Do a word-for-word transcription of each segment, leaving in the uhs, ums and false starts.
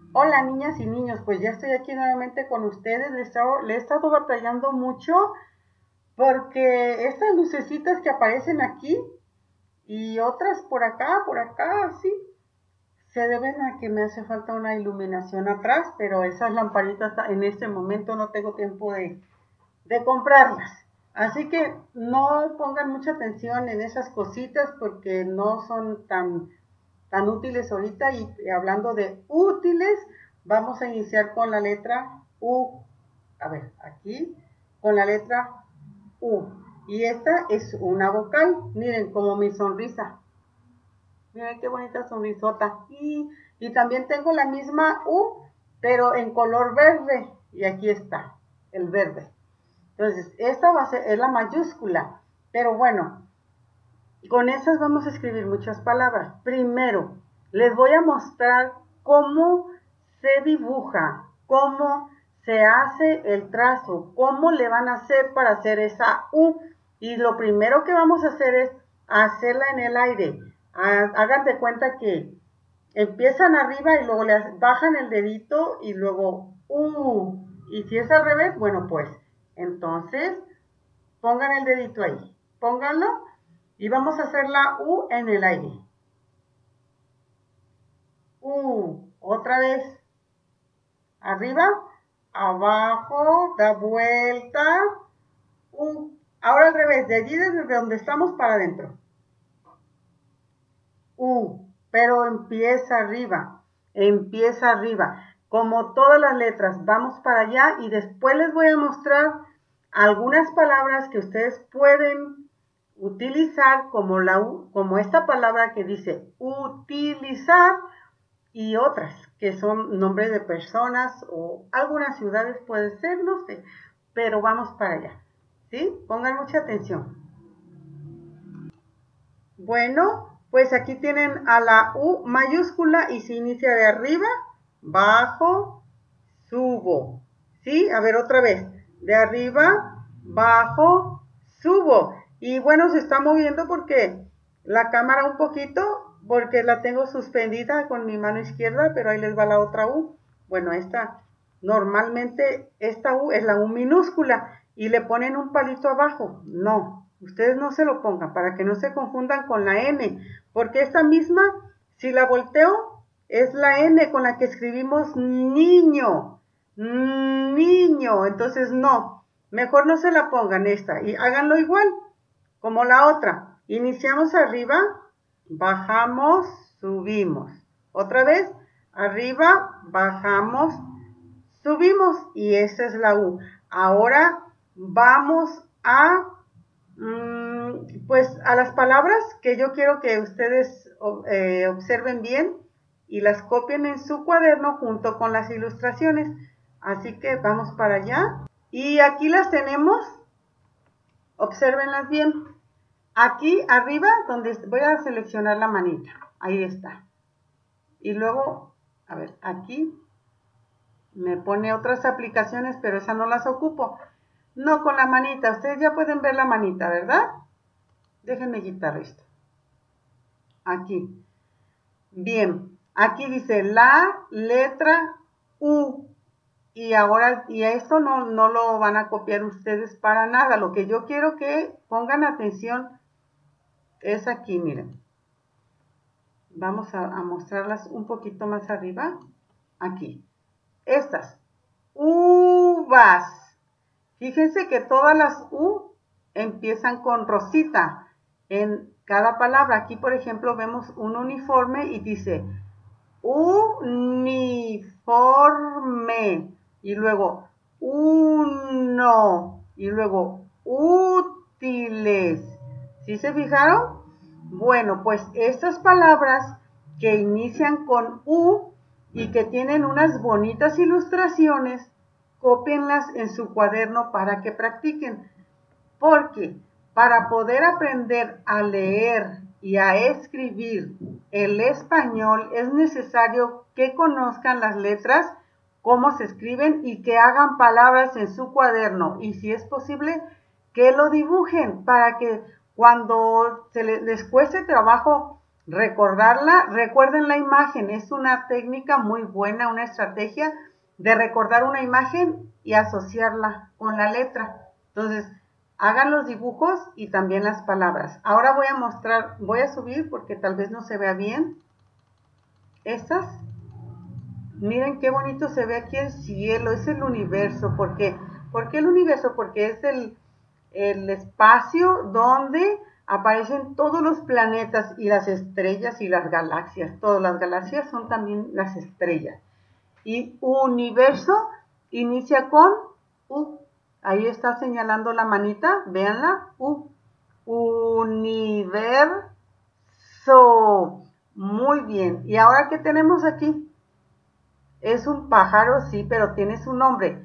Hola niñas y niños, pues ya estoy aquí nuevamente con ustedes. Le he estado, le he estado batallando mucho porque estas lucecitas que aparecen aquí y otras por acá, por acá, sí, se deben a que me hace falta una iluminación atrás, pero esas lamparitas en este momento no tengo tiempo de, de comprarlas. Así que no pongan mucha atención en esas cositas porque no son tan, tan útiles ahorita. Y hablando de útiles, vamos a iniciar con la letra U. A ver, aquí, con la letra U. Y esta es una vocal. Miren, como mi sonrisa. Miren qué bonita sonrisota. Y, y también tengo la misma U, pero en color verde. Y aquí está, el verde. Entonces, esta va a ser, es la mayúscula. Pero bueno, con esas vamos a escribir muchas palabras. Primero, les voy a mostrar cómo se dibuja, cómo se hace el trazo, cómo le van a hacer para hacer esa U. Y lo primero que vamos a hacer es hacerla en el aire. Hagan de cuenta que empiezan arriba y luego le bajan el dedito y luego U. Y si es al revés, bueno, pues entonces pongan el dedito ahí. Pónganlo y vamos a hacer la U en el aire. U. Otra vez. Arriba, abajo, da vuelta. U. Ahora al revés, de allí desde donde estamos para adentro. U. Pero empieza arriba. Empieza arriba. Como todas las letras, vamos para allá y después les voy a mostrar algunas palabras que ustedes pueden utilizar como, la, como esta palabra que dice utilizar y otras que son nombres de personas o algunas ciudades puede ser, no sé, pero vamos para allá, ¿sí? Pongan mucha atención. Bueno, pues aquí tienen a la U mayúscula y se inicia de arriba, bajo, subo, ¿sí? A ver otra vez, de arriba, bajo, subo. Y bueno, se está moviendo porque la cámara un poquito, porque la tengo suspendida con mi mano izquierda, pero ahí les va la otra U. Bueno, esta, normalmente esta U es la U minúscula y le ponen un palito abajo. No, ustedes no se lo pongan para que no se confundan con la N, porque esta misma, si la volteo, es la N con la que escribimos niño, niño, entonces no, mejor no se la pongan esta y háganlo igual, como la otra. Iniciamos arriba, bajamos, subimos. Otra vez, arriba, bajamos, subimos y esa es la U. Ahora vamos a pues a las palabras que yo quiero que ustedes eh, observen bien y las copien en su cuaderno junto con las ilustraciones. Así que vamos para allá. Y aquí las tenemos. Obsérvenlas bien. Aquí arriba, donde voy a seleccionar la manita. Ahí está. Y luego, a ver, aquí me pone otras aplicaciones, pero esas no las ocupo. No, con la manita. Ustedes ya pueden ver la manita, ¿verdad? Déjenme quitar esto. Aquí. Bien. Aquí dice la letra U. Y ahora, y a esto no, no lo van a copiar ustedes para nada. Lo que yo quiero que pongan atención es aquí, miren. Vamos a, a mostrarlas un poquito más arriba. Aquí. Estas. Uvas. Fíjense que todas las U empiezan con rosita en cada palabra. Aquí, por ejemplo, vemos un uniforme y dice uniforme. Y luego uno. Y luego útiles. ¿Sí se fijaron? Bueno, pues estas palabras que inician con U y que tienen unas bonitas ilustraciones, cópienlas en su cuaderno para que practiquen. Porque para poder aprender a leer y a escribir el español es necesario que conozcan las letras, cómo se escriben y que hagan palabras en su cuaderno. Y si es posible, que lo dibujen para que cuando se les cueste trabajo recordarla. Recuerden la imagen, es una técnica muy buena, una estrategia de recordar una imagen y asociarla con la letra. Entonces, hagan los dibujos y también las palabras. Ahora voy a mostrar, voy a subir porque tal vez no se vea bien. Estas, miren qué bonito se ve aquí el cielo, es el universo. ¿Por qué? ¿Por qué el universo? Porque es el, el espacio donde aparecen todos los planetas y las estrellas y las galaxias. Todas las galaxias son también las estrellas. Y universo inicia con U. Ahí está señalando la manita, véanla, U. Universo. Muy bien. ¿Y ahora qué tenemos aquí? Es un pájaro, sí, pero tiene su nombre.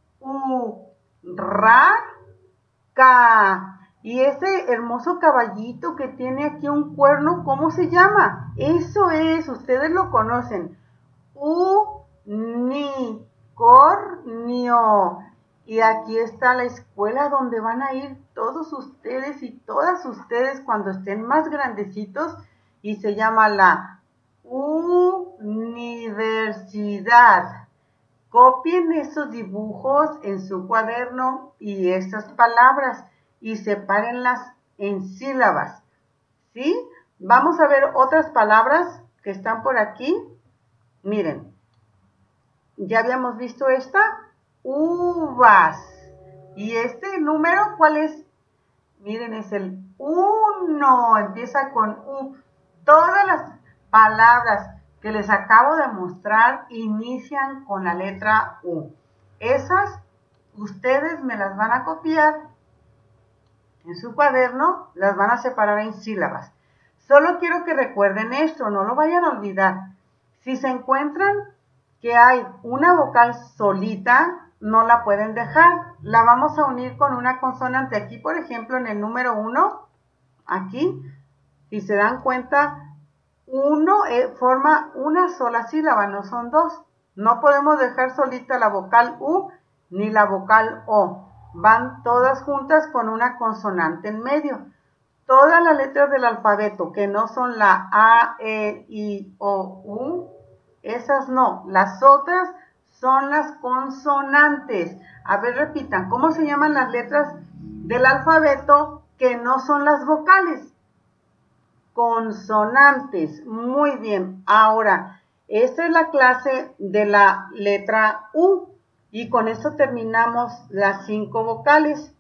Urraca. Y ese hermoso caballito que tiene aquí un cuerno, ¿cómo se llama? Eso es, ustedes lo conocen. Unicornio. Y aquí está la escuela donde van a ir todos ustedes y todas ustedes cuando estén más grandecitos, y se llama la universidad. Copien esos dibujos en su cuaderno y estas palabras y sepárenlas en sílabas, ¿sí? Vamos a ver otras palabras que están por aquí. Miren, ya habíamos visto esta, uvas. Y este número, ¿cuál es? Miren, es el uno, empieza con U. Todas las palabras que les acabo de mostrar inician con la letra U. Esas ustedes me las van a copiar en su cuaderno, las van a separar en sílabas. Solo quiero que recuerden esto, no lo vayan a olvidar. Si se encuentran que hay una vocal solita, no la pueden dejar. La vamos a unir con una consonante. Aquí, por ejemplo, en el número uno, aquí, si se dan cuenta, uno eh, forma una sola sílaba, no son dos. No podemos dejar solita la vocal U ni la vocal O. Van todas juntas con una consonante en medio. Todas las letras del alfabeto que no son la A, E, I, O, U, esas no. Las otras son las consonantes. A ver, repitan, ¿cómo se llaman las letras del alfabeto que no son las vocales? Consonantes. Muy bien. Ahora, esta es la clase de la letra U. Y con esto terminamos las cinco vocales.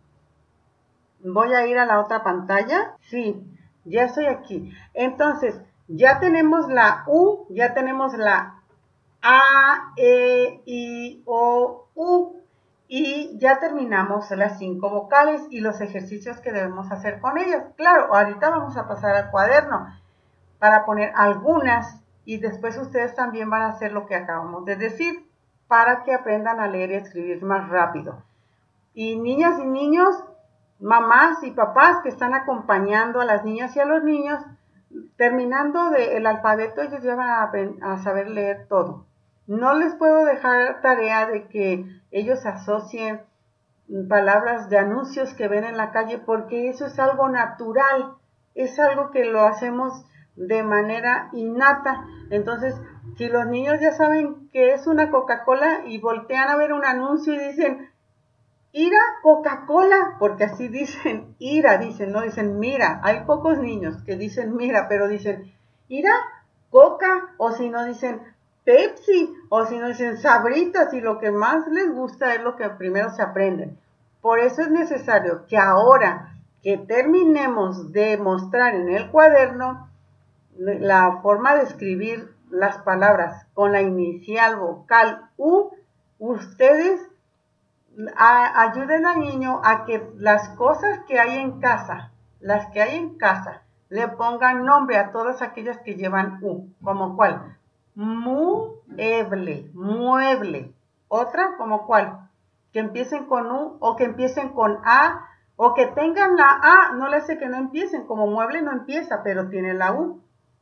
Voy a ir a la otra pantalla. Sí, ya estoy aquí. Entonces, ya tenemos la U, ya tenemos la A, E, I, O, U. Y ya terminamos las cinco vocales y los ejercicios que debemos hacer con ellas. Claro, ahorita vamos a pasar al cuaderno para poner algunas y después ustedes también van a hacer lo que acabamos de decir para que aprendan a leer y a escribir más rápido. Y niñas y niños, mamás y papás que están acompañando a las niñas y a los niños, terminando del alfabeto, ellos ya van a, a saber leer todo. No les puedo dejar tarea de que ellos asocien palabras de anuncios que ven en la calle, porque eso es algo natural, es algo que lo hacemos de manera innata. Entonces, si los niños ya saben que es una Coca-Cola y voltean a ver un anuncio y dicen, ira Coca-Cola, porque así dicen, ira, dicen, no dicen mira. Hay pocos niños que dicen mira, pero dicen, ira Coca, o si no dicen Pepsi, o si no dicen Sabritas, y lo que más les gusta es lo que primero se aprenden. Por eso es necesario que ahora que terminemos de mostrar en el cuaderno la forma de escribir las palabras con la inicial vocal U, ustedes a, ayuden al niño a que las cosas que hay en casa, las que hay en casa, le pongan nombre a todas aquellas que llevan U, como cuál, mueble, mueble. Otra, como cuál, que empiecen con U o que empiecen con A, o que tengan la A, no le hace que no empiecen, como mueble no empieza, pero tiene la U.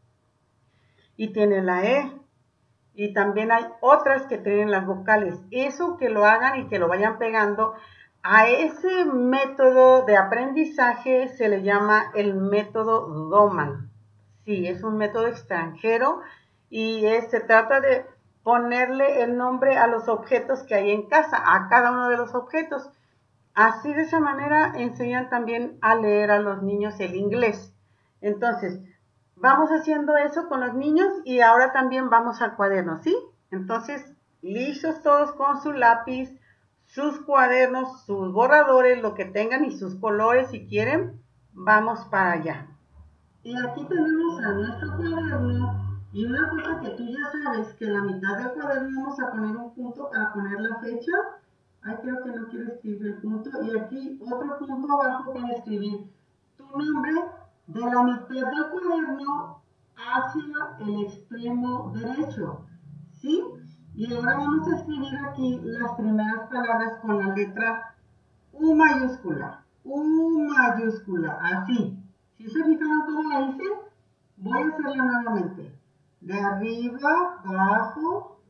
Y tiene la E. Y también hay otras que tienen las vocales. Eso que lo hagan y que lo vayan pegando. A ese método de aprendizaje se le llama el método Doman. sí, es un método extranjero y es, se trata de ponerle el nombre a los objetos que hay en casa, a cada uno de los objetos. Así de esa manera enseñan también a leer a los niños el inglés. Entonces, vamos haciendo eso con los niños y ahora también vamos al cuaderno, ¿sí? Entonces, listos todos con su lápiz, sus cuadernos, sus borradores, lo que tengan y sus colores si quieren, vamos para allá. Y aquí tenemos a nuestro cuaderno y una cosa que tú ya sabes, que en la mitad del cuaderno vamos a poner un punto para poner la fecha. Ay, creo que no quiero escribir el punto. Y aquí otro punto abajo para escribir tu nombre de la mitad del cuaderno hacia el extremo derecho. ¿Sí? Y ahora vamos a escribir aquí las primeras palabras con la letra U mayúscula. U mayúscula. Así. ¿Sí se fijaron cómo la hice? Voy a hacerla nuevamente. De arriba, abajo.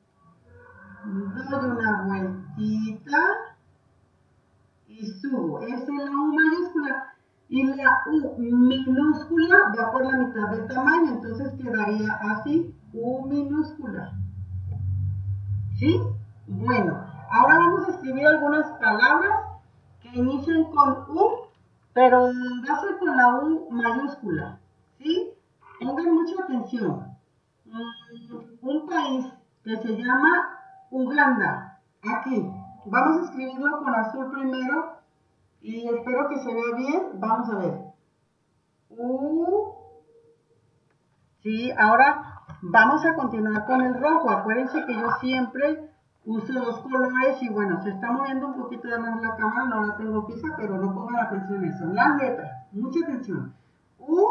Doy una vueltita y subo. Esa es la U mayúscula. Y la U minúscula va por la mitad del tamaño, entonces quedaría así, U minúscula. ¿Sí? Bueno, ahora vamos a escribir algunas palabras que inician con U, pero va a ser con la U mayúscula. ¿Sí? Pongan mucha atención. Un país que se llama Uganda. Aquí. Vamos a escribirlo con azul primero y espero que se vea bien. Vamos a ver. U. Sí, ahora vamos a continuar con el rojo. Acuérdense que yo siempre uso dos colores y bueno, se está moviendo un poquito de más la cámara, no la tengo fija, pero no pongan atención en eso. Las letras, mucha atención. U.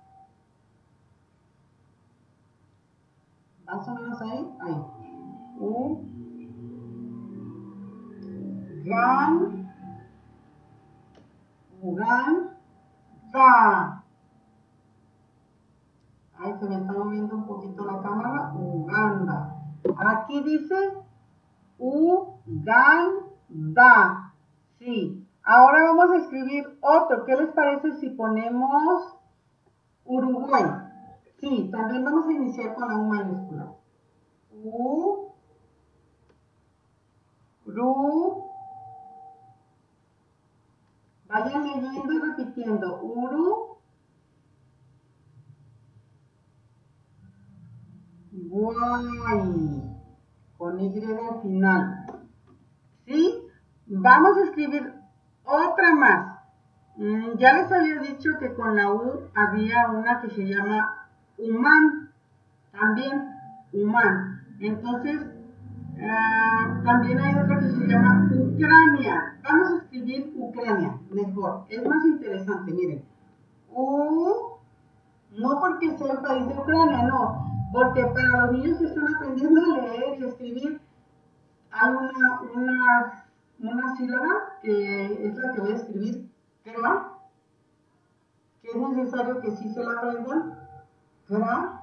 Más o menos ahí, ahí. U. Gan. Uganda. Ahí se me está moviendo un poquito la cámara. Uganda. Aquí dice Uganda. Sí. Ahora vamos a escribir otro. ¿Qué les parece si ponemos Uruguay? Sí, también vamos a iniciar con la U mayúscula. U. Ru. Vayan leyendo y repitiendo. Uru. Guay. Con Y al final. ¿Sí? Vamos a escribir otra más. Mm, ya les había dicho que con la U había una que se llama Humán. También Humán. Entonces, uh, también hay otra que se llama Ucrania. Vamos a escribir Ucrania, mejor. Es más interesante, miren. U, no porque sea el país de Ucrania, no. Porque para los niños que están aprendiendo a leer y escribir, hay una, una, una sílaba que es la que voy a escribir, cra, que es necesario que sí se la aprendan, cra,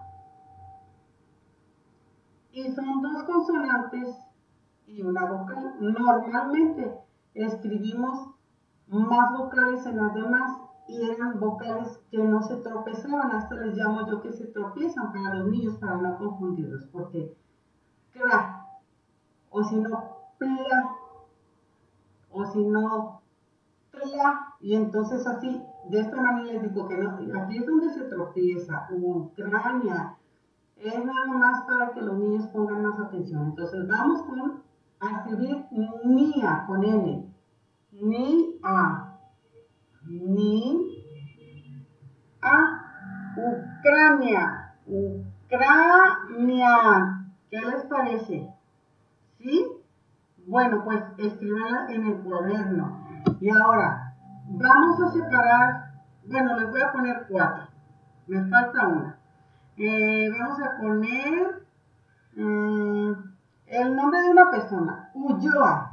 y son dos consonantes y una vocal. Normalmente escribimos más vocales en las demás y eran vocales que no se tropezaban, hasta les llamo yo que se tropiezan para los niños para no confundirlos, porque cra, o si no pla, o si no pla, y entonces así, de esta manera les digo que no, aquí es donde se tropieza, Ucrania, es nada más para que los niños pongan más atención. Entonces vamos con, a escribir Nia con N, ni a, ni a, Ucrania, Ucrania, ¿qué les parece? ¿Sí? Bueno, pues escríbanla en el cuaderno. Y ahora, vamos a separar, bueno, les voy a poner cuatro. Me falta una. Eh, vamos a poner um, el nombre de una persona. Ulloa.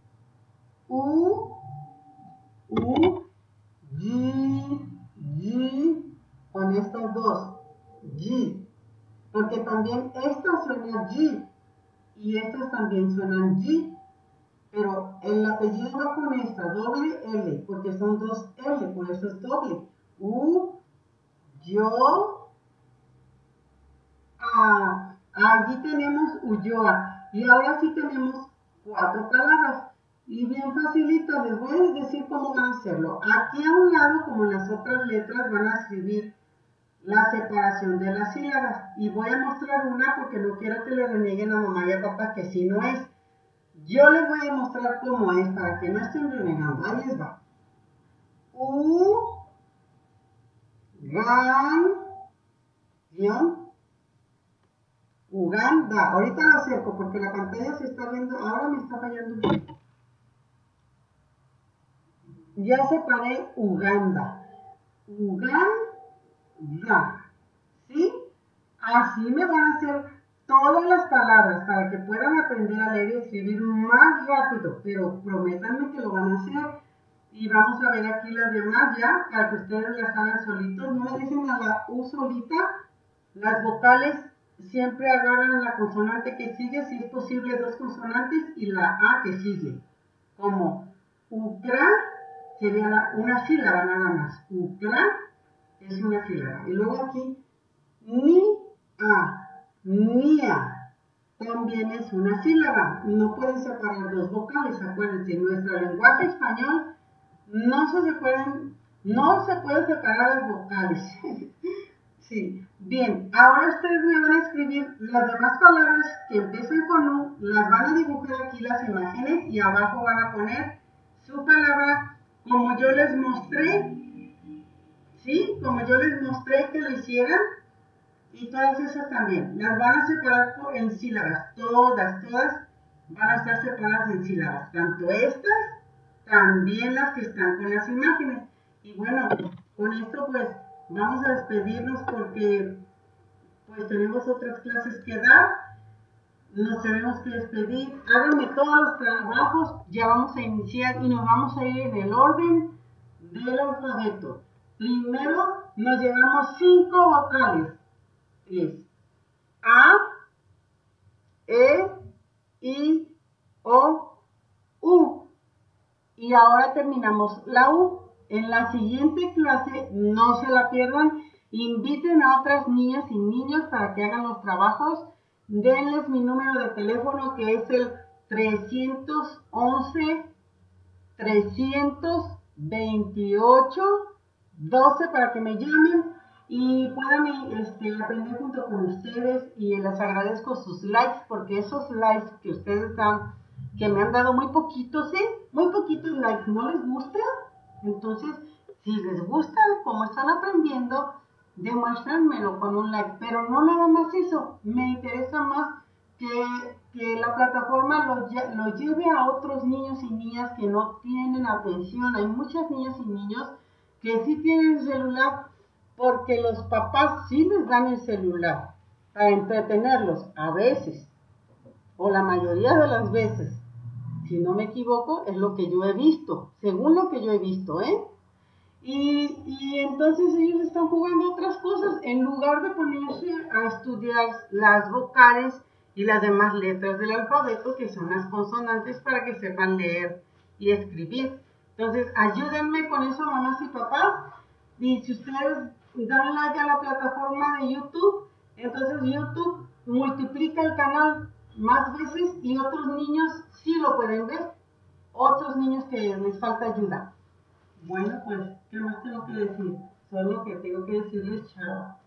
U, U, G, G, con estas dos. G. Porque también esta suena G. Y estas también suenan G, pero el apellido va con esta, doble L, porque son dos L, por eso es doble. U, yo, a, allí tenemos Ulloa. Y ahora sí tenemos cuatro palabras. Y bien facilito, les voy a decir cómo van a hacerlo. Aquí a un lado, como en las otras letras, van a escribir la separación de las sílabas. Y voy a mostrar una porque no quiero que le renieguen a mamá y a papá que si no es. Yo les voy a mostrar cómo es para que no estén renegando. Ahí les va. U, gan, guión, Uganda. Ahorita lo acerco porque la pantalla se está viendo. Ahora me está fallando un poco. Ya separé Uganda. Uganda. ¿Sí? Así me van a hacer todas las palabras para que puedan aprender a leer y escribir más rápido. Pero prométanme que lo van a hacer. Y vamos a ver aquí las demás ya, para que ustedes las hagan solitos. No me dejen a la U solita. Las vocales siempre agarran la consonante que sigue, si es posible dos consonantes, y la A que sigue. Como Ucra sería la, una sílaba nada más. Ucra es una sílaba. Y luego aquí, ni a, nia, también es una sílaba. No pueden separar dos vocales, acuérdense, en nuestro lenguaje español no se pueden, no se pueden separar las vocales. Sí, bien, ahora ustedes me van a escribir las demás palabras que empiezan con U, las van a dibujar aquí las imágenes y abajo van a poner su palabra como yo les mostré, ¿sí? Como yo les mostré que lo hicieran, y todas esas también. Las van a separar por, en sílabas, todas, todas van a estar separadas en sílabas, tanto estas, también las que están con las imágenes. Y bueno, con esto pues vamos a despedirnos porque pues tenemos otras clases que dar. Nos tenemos que despedir. Háganme todos los trabajos. Ya vamos a iniciar y nos vamos a ir en el orden del alfabeto. Primero nos llevamos cinco vocales. Es A, E, I, O, U. Y ahora terminamos la U. En la siguiente clase, no se la pierdan, inviten a otras niñas y niños para que hagan los trabajos. Denles mi número de teléfono que es el trescientos once, trescientos veintiocho, doce para que me llamen y puedan este, aprender junto con ustedes. Y les agradezco sus likes porque esos likes que ustedes dan, que me han dado muy poquitos, ¿eh? Muy poquitos likes, ¿no les gusta? Entonces, si les gusta como están aprendiendo, demuéstrenmelo con un like, pero no nada más eso, me interesa más que, que la plataforma lo, lo lleve a otros niños y niñas que no tienen atención. Hay muchas niñas y niños que sí tienen celular porque los papás sí les dan el celular para entretenerlos, a veces, o la mayoría de las veces. Si no me equivoco, es lo que yo he visto, según lo que yo he visto, ¿eh? Y, y entonces ellos están jugando otras cosas en lugar de ponerse a estudiar las vocales y las demás letras del alfabeto, que son las consonantes, para que sepan leer y escribir. Entonces, ayúdenme con eso, mamás y papás. Y si ustedes dan like a la plataforma de YouTube, entonces YouTube multiplica el canal más veces y otros niños sí lo pueden ver, otros niños que les falta ayuda. Bueno, pues, ¿qué más tengo que decir? Solo que tengo que decirles chao.